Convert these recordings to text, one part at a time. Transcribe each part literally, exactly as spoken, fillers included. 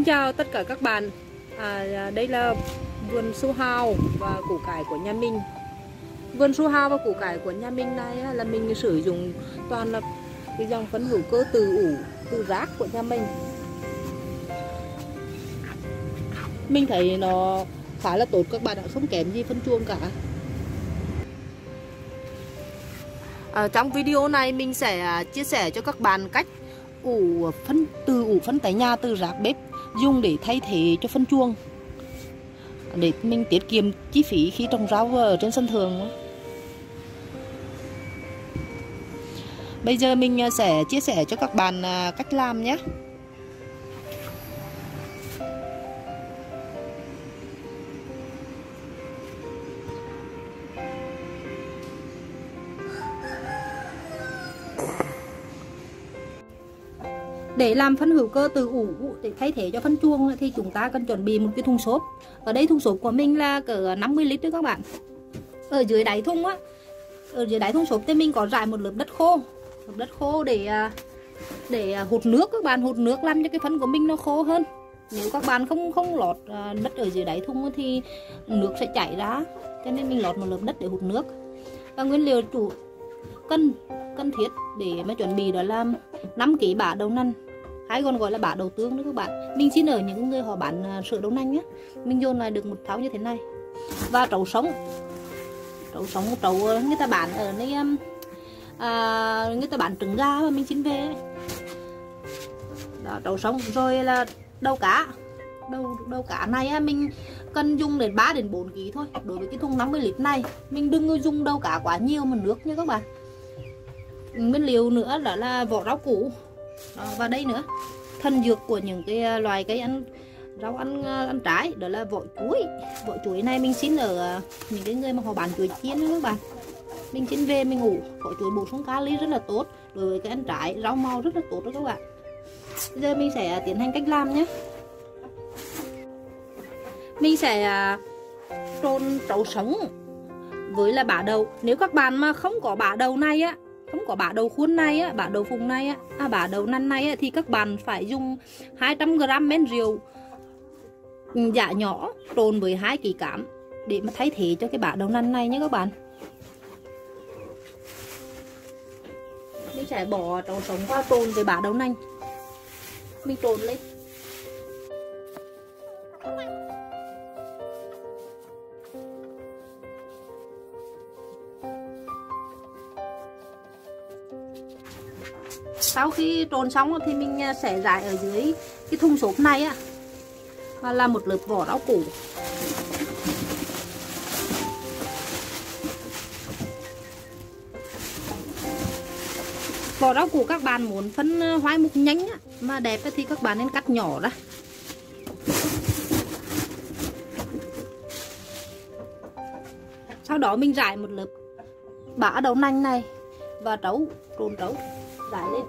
Xin chào tất cả các bạn. à, Đây là vườn su hào và củ cải của nhà mình. Vườn su hào và củ cải của nhà mình này là mình sử dụng toàn là cái dòng phân hữu cơ từ ủ, từ rác của nhà mình. Mình thấy nó khá là tốt các bạn ạ, không kém gì phân chuồng cả. À, trong video này mình sẽ chia sẻ cho các bạn cách ủ phân từ ủ phân tại nhà từ rác bếp dùng để thay thế cho phân chuồng, để mình tiết kiệm chi phí khi trồng rau ở trên sân thượng. Bây giờ mình sẽ chia sẻ cho các bạn cách làm nhé. Để làm phân hữu cơ từ ủ để thay thế cho phân chuồng thì chúng ta cần chuẩn bị một cái thùng xốp. Ở đây thùng xốp của mình là cỡ năm mươi lít đó các bạn. Ở dưới đáy thùng á, ở dưới đáy thùng xốp thì mình có rải một lớp đất khô, lớp đất khô để để hút nước các bạn, hút nước làm cho cái phân của mình nó khô hơn. Nếu các bạn không không lọt đất ở dưới đáy thùng thì nước sẽ chảy ra, cho nên mình lọt một lớp đất để hút nước. Và nguyên liệu chủ cần cần thiết để mà chuẩn bị đó là năm ký bã đậu nành, hay còn gọi là bã đậu tương đó các bạn. Mình xin ở những người họ bán sữa đậu nành nhé. Mình dồn lại được một thau như thế này. Và trấu sống, trấu sống trấu người ta bán ở đây, à, người ta bán trứng gà mà mình xin về đó, trấu sống. Rồi là đầu cá, đầu đầu cá này mình cần dùng đến ba đến bốn ký thôi. Đối với cái thùng năm mươi lít này mình đừng dùng đầu cá quá nhiều mà nước nha các bạn. Nguyên liệu nữa đó là vỏ rau củ đó, và đây nữa thân dược của những cái loài cây ăn rau ăn ăn trái, đó là vỏ chuối. Vỏ chuối này mình xin ở những cái người mà họ bán chuối chiên đó các bạn. Mình xin về mình ủ, vỏ chuối bổ sung kali rất là tốt, đối với cái ăn trái rau màu rất là tốt đó các bạn. Bây giờ mình sẽ tiến hành cách làm nhé. Mình sẽ trộn trấu sống với là bã đậu. Nếu các bạn mà không có bã đậu này á, không có bã đậu khuôn này á, bã đậu phùng này á, à, bã đậu nành này á, thì các bạn phải dùng hai trăm gam men rượu giã nhỏ trộn với hai ký cám để mà thay thế cho cái bã đậu nành này nhé các bạn. Mình sẽ bỏ trấu sống vào trộn với bã đậu nành. Mình trộn lên. Sau khi trộn xong thì mình sẽ rải ở dưới cái thùng xốp này á, và là một lớp vỏ rau củ. Vỏ rau củ các bạn muốn phân hoai mục nhanh á, mà đẹp thì các bạn nên cắt nhỏ ra. Sau đó mình rải một lớp bã đậu nành này và trấu, trộn trấu rải lên.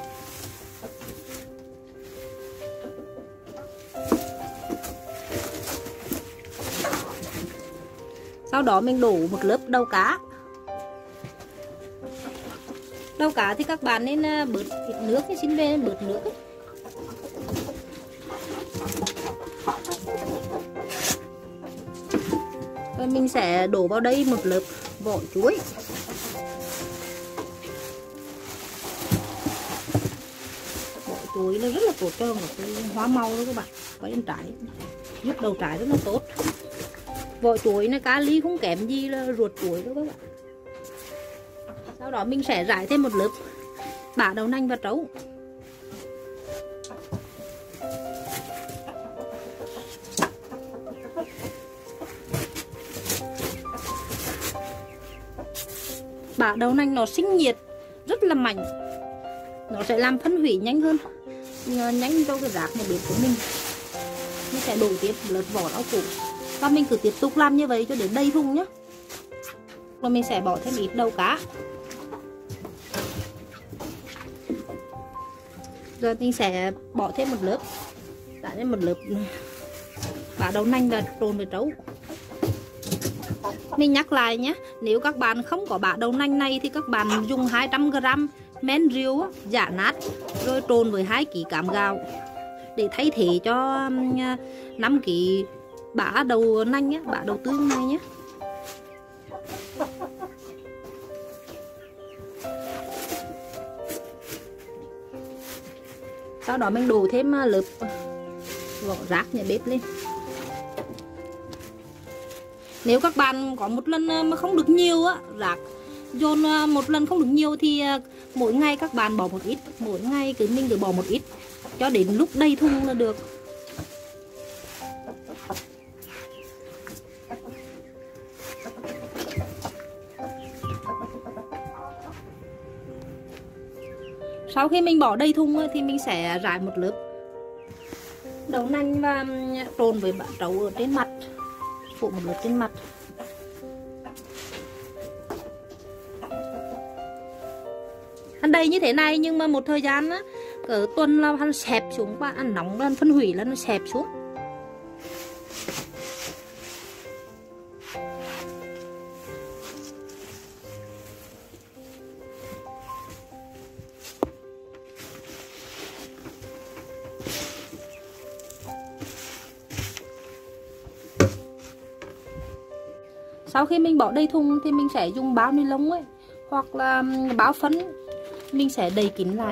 Sau đó mình đổ một lớp đầu cá. Đầu cá thì các bạn nên bớt ít nước, xin về bớt nước ấy. Rồi mình sẽ đổ vào đây một lớp vỏ chuối. Chuối nó rất là tốt cho một cái hoa màu đó các bạn, có ăn trái, giúp đầu trái rất là tốt. Vỏ chuối này kali không kém gì là ruột chuối đó các bạn. Sau đó mình sẽ rải thêm một lớp bã đậu nành và trấu. Bã đậu nành nó sinh nhiệt rất là mạnh, nó sẽ làm phân hủy nhanh hơn, nhanh cho cái rác mà bếp của mình. Mình sẽ đổ tiếp lớp vỏ rau củ và mình cứ tiếp tục làm như vậy cho đến đầy thùng nhé. Rồi mình sẽ bỏ thêm ít đầu cá. Rồi mình sẽ bỏ thêm một lớp, đã thêm một lớp bã đậu nành và trộn với trấu. Mình nhắc lại nhé, nếu các bạn không có bã đậu nành này thì các bạn dùng hai trăm gam men rượu giã nát rồi trộn với hai ký cám gạo. để thay thế cho năm cái bã đầu nanh nhé, bã đầu tương này nhé. Sau đó mình đổ thêm lớp vỏ rác nhà bếp lên. Nếu các bạn có một lần mà không được nhiều á, rác dồn một lần không được nhiều thì mỗi ngày các bạn bỏ một ít, mỗi ngày cứ mình cứ bỏ một ít cho đến lúc đầy thùng là được. Sau khi mình bỏ đầy thùng thì mình sẽ rải một lớp đậu nành và trộn với bã trấu ở trên mặt, phủ một lớp trên mặt. Ăn đầy như thế này nhưng mà một thời gian á, ở tuần là hắn xẹp xuống và ăn nóng là phân hủy là nó xẹp xuống. Sau khi mình bỏ đầy thùng thì mình sẽ dùng bao ni lông ấy hoặc là bao phấn, mình sẽ đậy kín lại.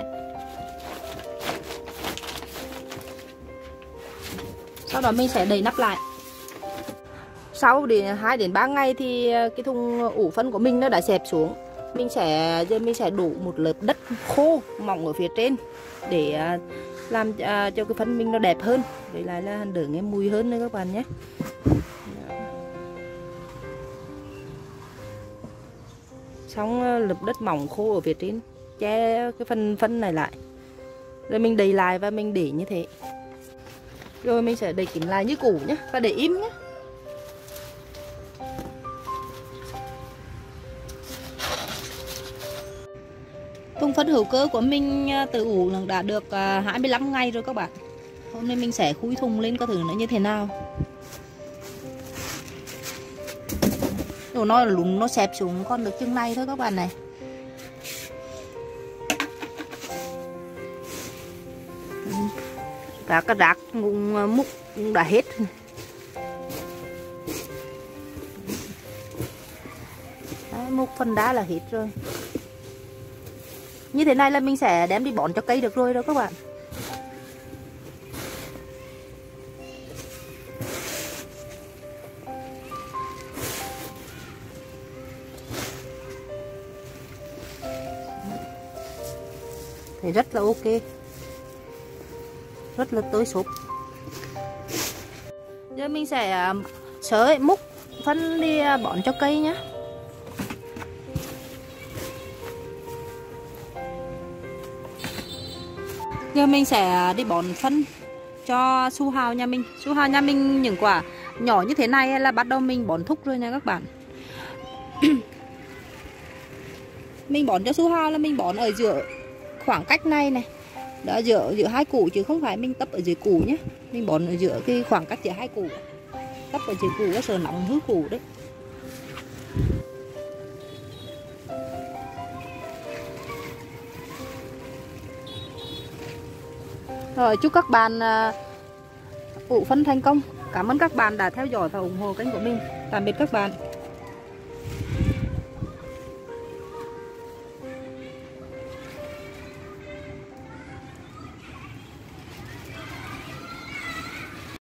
Sau đó mình sẽ đậy nắp lại. Sau đến hai đến ba ngày thì cái thùng ủ phân của mình nó đã xẹp xuống. Mình sẽ giờ mình sẽ đổ một lớp đất khô mỏng ở phía trên để làm cho cái phân mình nó đẹp hơn, với lại là đỡ nghe mùi hơn nữa các bạn nhé. Xong lớp đất mỏng khô ở phía trên che cái phần phân này lại, rồi mình đậy lại và mình để như thế. Rồi mình sẽ đậy kín lại như cũ nhé và để im nhé. Thùng phân hữu cơ của mình tự ủ đã được hai mươi lăm ngày rồi các bạn. Hôm nay mình sẽ khui thùng lên coi thử nó như thế nào. Đồ nó lún nó xẹp xuống còn được chừng này thôi các bạn này. Cả cái rác cũng múc cũng đã hết. Đấy, múc phần đá là hết rồi. Như thế này là mình sẽ đem đi bón cho cây được rồi đó các bạn. Thì rất là ok, rất là tơi xốp. Giờ mình sẽ sới múc phân đi bón cho cây nhé. Giờ mình sẽ đi bón phân cho su hào nhà mình. Su hào nhà mình những quả nhỏ như thế này là bắt đầu mình bón thúc rồi nha các bạn. Mình bón cho su hào là mình bón ở giữa khoảng cách này này, đó, giữa giữa hai củ chứ không phải mình tấp ở dưới củ nhé. Mình bón ở giữa cái khoảng cách giữa hai củ, tấp ở dưới củ có sợ nóng hư củ đấy. Rồi, chúc các bạn ủ phân thành công. Cảm ơn các bạn đã theo dõi và ủng hộ kênh của mình. Tạm biệt các bạn.